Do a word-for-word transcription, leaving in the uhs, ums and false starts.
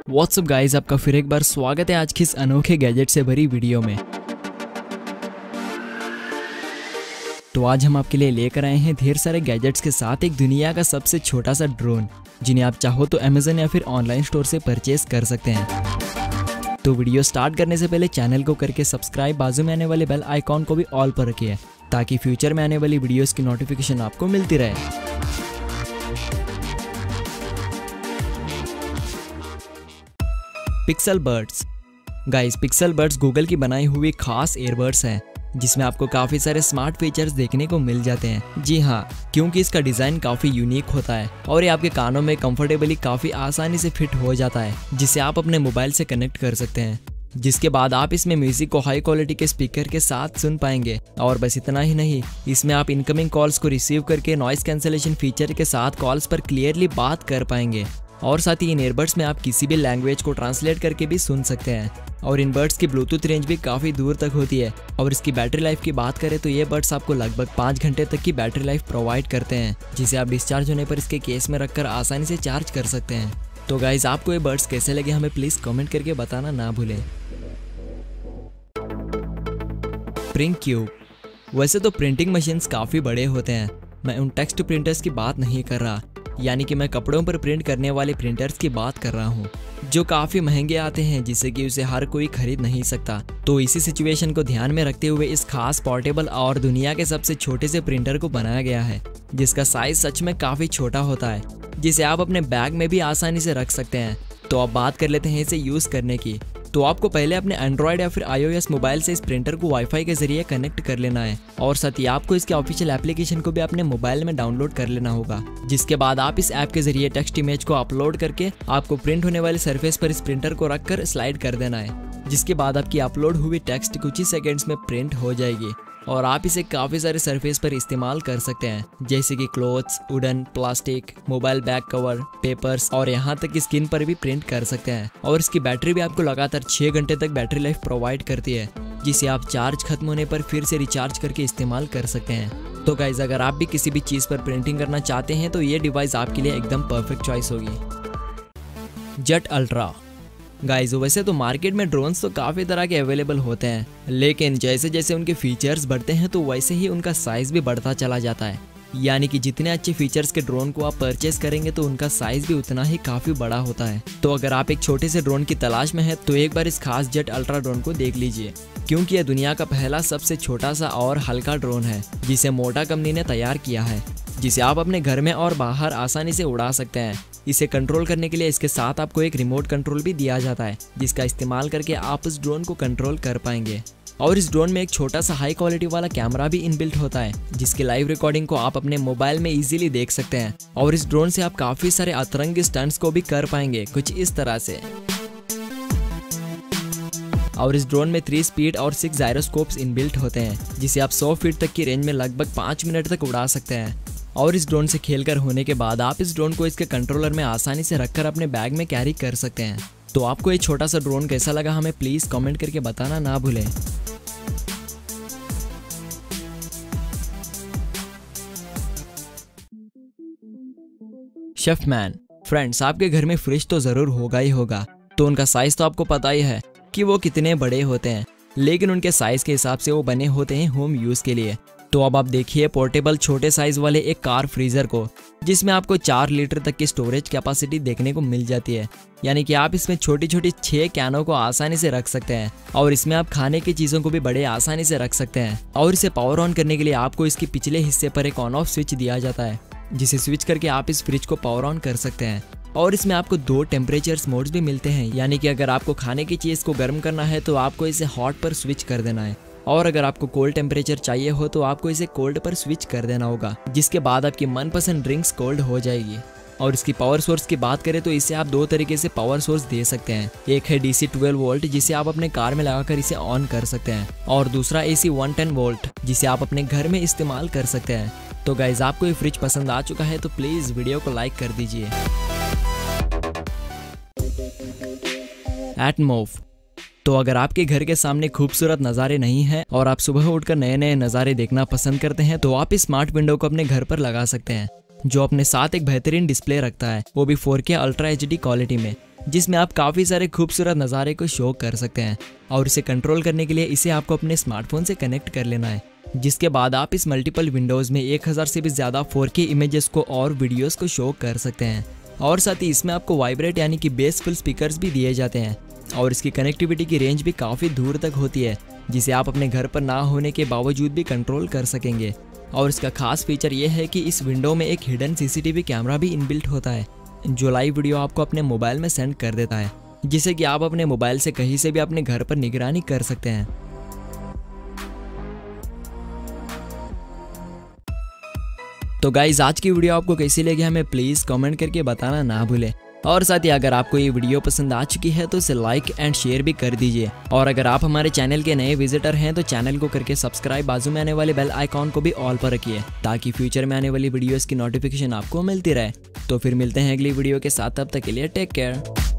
WhatsApp guys, आपका फिर एक बार स्वागत है आज की इस अनोखे गैजेट से भरी वीडियो में। तो आज हम आपके लिए लेकर आए हैं ढेर सारे गैजेट्स के साथ एक दुनिया का सबसे छोटा सा ड्रोन, जिन्हें आप चाहो तो अमेज़न या फिर ऑनलाइन स्टोर से परचेज कर सकते हैं। तो वीडियो स्टार्ट करने से पहले चैनल को करके सब्सक्राइब, बाजू में आने वाले बेल आइकॉन को भी ऑल पर रखिए ताकि फ्यूचर में आने वाली वीडियोस की नोटिफिकेशन आपको मिलती रहे। Pixel buds. Guys, pixel buds Google की बनाई हुई खास एयरबड्स हैं जिसमें आपको काफ़ी सारे स्मार्ट फीचर्स देखने को मिल जाते हैं। जी हाँ, क्योंकि इसका डिज़ाइन काफ़ी यूनिक होता है और ये आपके कानों में कंफर्टेबली काफ़ी आसानी से फिट हो जाता है, जिसे आप अपने मोबाइल से कनेक्ट कर सकते हैं। जिसके बाद आप इसमें म्यूजिक को हाई क्वालिटी के स्पीकर के साथ सुन पाएंगे। और बस इतना ही नहीं, इसमें आप इनकमिंग कॉल्स को रिसीव करके नॉइस कैंसलेशन फीचर के साथ कॉल्स पर क्लियरली बात कर पाएंगे। और साथ ही इन ईयरबड्स में आप किसी भी लैंग्वेज को ट्रांसलेट करके भी सुन सकते हैं। और इन बड्स की ब्लूटूथ रेंज भी काफ़ी दूर तक होती है। और इसकी बैटरी लाइफ की बात करें तो ये बड्स आपको लगभग पाँच घंटे तक की बैटरी लाइफ प्रोवाइड करते हैं, जिसे आप डिस्चार्ज होने पर इसके केस में रखकर आसानी से चार्ज कर सकते हैं। तो गाइज, आपको ये बड्स कैसे लगे हमें प्लीज़ कमेंट करके बताना ना भूलें। Print cube. वैसे तो प्रिंटिंग मशीन्स काफ़ी बड़े होते हैं, मैं उन टेक्स्ट प्रिंटर्स की बात नहीं कर रहा, यानी कि मैं कपड़ों पर प्रिंट करने वाले प्रिंटर्स की बात कर रहा हूँ, जो काफ़ी महंगे आते हैं जिससे कि उसे हर कोई खरीद नहीं सकता। तो इसी सिचुएशन को ध्यान में रखते हुए इस खास पोर्टेबल और दुनिया के सबसे छोटे से प्रिंटर को बनाया गया है, जिसका साइज सच में काफ़ी छोटा होता है, जिसे आप अपने बैग में भी आसानी से रख सकते हैं। तो अब बात कर लेते हैं इसे यूज़ करने की। तो आपको पहले अपने एंड्रॉयड या फिर आईओएस मोबाइल से इस प्रिंटर को वाईफाई के जरिए कनेक्ट कर लेना है और साथ ही आपको इसके ऑफिशियल एप्लीकेशन को भी अपने मोबाइल में डाउनलोड कर लेना होगा। जिसके बाद आप इस ऐप के जरिए टेक्स्ट इमेज को अपलोड करके आपको प्रिंट होने वाले सरफेस पर इस प्रिंटर को रखकर स्लाइड कर देना है, जिसके बाद आपकी अपलोड हुई टेक्स्ट कुछ ही सेकेंड्स में प्रिंट हो जाएगी। और आप इसे काफ़ी सारे सरफेस पर इस्तेमाल कर सकते हैं, जैसे कि clothes, wooden, plastic, mobile bag cover, papers और यहाँ तक कि स्किन पर भी प्रिंट कर सकते हैं। और इसकी बैटरी भी आपको लगातार छः घंटे तक बैटरी लाइफ प्रोवाइड करती है, जिसे आप चार्ज खत्म होने पर फिर से रिचार्ज करके इस्तेमाल कर सकते हैं। तो गाइज, अगर आप भी किसी भी चीज़ पर प्रिंटिंग करना चाहते हैं तो ये डिवाइस आपके लिए एकदम परफेक्ट चॉइस होगी। Jet ultra. गाइस, वैसे तो मार्केट में ड्रोन्स तो काफ़ी तरह के अवेलेबल होते हैं, लेकिन जैसे जैसे उनके फीचर्स बढ़ते हैं तो वैसे ही उनका साइज़ भी बढ़ता चला जाता है। यानी कि जितने अच्छे फीचर्स के ड्रोन को आप परचेस करेंगे तो उनका साइज़ भी उतना ही काफ़ी बड़ा होता है। तो अगर आप एक छोटे से ड्रोन की तलाश में हैं तो एक बार इस खास जेट अल्ट्रा ड्रोन को देख लीजिए, क्योंकि यह दुनिया का पहला सबसे छोटा सा और हल्का ड्रोन है जिसे मोटा कंपनी ने तैयार किया है, जिसे आप अपने घर में और बाहर आसानी से उड़ा सकते हैं। इसे कंट्रोल करने के लिए इसके साथ आपको एक रिमोट कंट्रोल भी दिया जाता है, जिसका इस्तेमाल करके आप इस ड्रोन को कंट्रोल कर पाएंगे। और इस ड्रोन में एक छोटा सा हाई क्वालिटी वाला कैमरा भी इनबिल्ट होता है, जिसकी लाइव रिकॉर्डिंग को आप अपने मोबाइल में इजीली देख सकते हैं। और इस ड्रोन से आप काफ़ी सारे अतरंगी स्टंट्स को भी कर पाएंगे, कुछ इस तरह से। और इस ड्रोन में थ्री स्पीड और सिक्स जायरोस्कोप्स इनबिल्ट होते हैं, जिसे आप सौ फीट तक की रेंज में लगभग पाँच मिनट तक उड़ा सकते हैं। और इस ड्रोन से खेलकर होने के बाद आप इस ड्रोन को इसके कंट्रोलर में आसानी से रखकर अपने बैग में कैरी कर सकते हैं। तो आपको ये छोटा सा ड्रोन कैसा लगा हमें प्लीज़ कमेंट करके बताना ना भूलें। शेफमैन। फ्रेंड्स, आपके घर में फ्रिज तो ज़रूर होगा ही होगा, तो उनका साइज़ तो आपको पता ही है कि वो कितने बड़े होते हैं, लेकिन उनके साइज़ के हिसाब से वो बने होते हैं होम यूज़ के लिए। तो अब आप देखिए पोर्टेबल छोटे साइज़ वाले एक कार फ्रीज़र को, जिसमें आपको चार लीटर तक की स्टोरेज कैपेसिटी देखने को मिल जाती है। यानी कि आप इसमें छोटी छोटी छः कैनों को आसानी से रख सकते हैं और इसमें आप खाने की चीज़ों को भी बड़े आसानी से रख सकते हैं। और इसे पावर ऑन करने के लिए आपको इसके पिछले हिस्से पर एक ऑन ऑफ स्विच दिया जाता है, जिसे स्विच करके आप इस फ्रिज को पावर ऑन कर सकते हैं। और इसमें आपको दो टेम्परेचर्स मोड्स भी मिलते हैं, यानी कि अगर आपको खाने की चीज़ को गर्म करना है तो आपको इसे हॉट पर स्विच कर देना है, और अगर आपको कोल्ड टेम्परेचर चाहिए हो तो आपको इसे कोल्ड पर स्विच कर देना होगा, जिसके बाद आपकी मनपसंद ड्रिंक्स कोल्ड हो जाएगी। और इसकी पावर सोर्स की बात करें तो इसे आप दो तरीके से पावर सोर्स दे सकते हैं। एक है डीसी ट्वेल्व वोल्ट, जिसे आप अपने कार में लगाकर इसे ऑन कर सकते हैं, और दूसरा एसी वन टेन वोल्ट, जिसे आप अपने घर में इस्तेमाल कर सकते हैं। तो गाइज, आपको ये फ्रिज पसंद आ चुका है तो प्लीज़ वीडियो को लाइक कर दीजिए। एटमॉफ। तो अगर आपके घर के सामने खूबसूरत नज़ारे नहीं हैं और आप सुबह उठकर नए नए नज़ारे देखना पसंद करते हैं तो आप इस स्मार्ट विंडो को अपने घर पर लगा सकते हैं, जो अपने साथ एक बेहतरीन डिस्प्ले रखता है, वो भी फोर के अल्ट्रा एच डी क्वालिटी में। जिसमें आप काफ़ी सारे खूबसूरत नज़ारे को शो कर सकते हैं। और इसे कंट्रोल करने के लिए इसे आपको अपने स्मार्टफोन से कनेक्ट कर लेना है, जिसके बाद आप इस मल्टीपल विंडोज़ में एक हज़ार से भी ज़्यादा फोर के इमेजेस को और वीडियोस को शो कर सकते हैं। और साथ ही इसमें आपको वाइब्रेट यानी कि बेसफुल स्पीकर्स भी दिए जाते हैं और इसकी कनेक्टिविटी की रेंज भी काफ़ी दूर तक होती है, जिसे आप अपने घर पर ना होने के बावजूद भी कंट्रोल कर सकेंगे। और इसका खास फीचर ये है कि इस विंडो में एक हिडन सीसीटीवी कैमरा भी इनबिल्ट होता है, जो लाइव वीडियो आपको अपने मोबाइल में सेंड कर देता है, जिससे कि आप अपने मोबाइल से कहीं से भी अपने घर पर निगरानी कर सकते हैं। तो गाइज आज की वीडियो आपको कैसी लगी हमें प्लीज़ कमेंट करके बताना ना भूलें। और साथ ही अगर आपको ये वीडियो पसंद आ चुकी है तो इसे लाइक एंड शेयर भी कर दीजिए। और अगर आप हमारे चैनल के नए विजिटर हैं तो चैनल को करके सब्सक्राइब, बाजू में आने वाले बेल आइकॉन को भी ऑल पर रखिए, ताकि फ्यूचर में आने वाली वीडियोस की नोटिफिकेशन आपको मिलती रहे। तो फिर मिलते हैं अगली वीडियो के साथ, तब तक के लिए टेक केयर।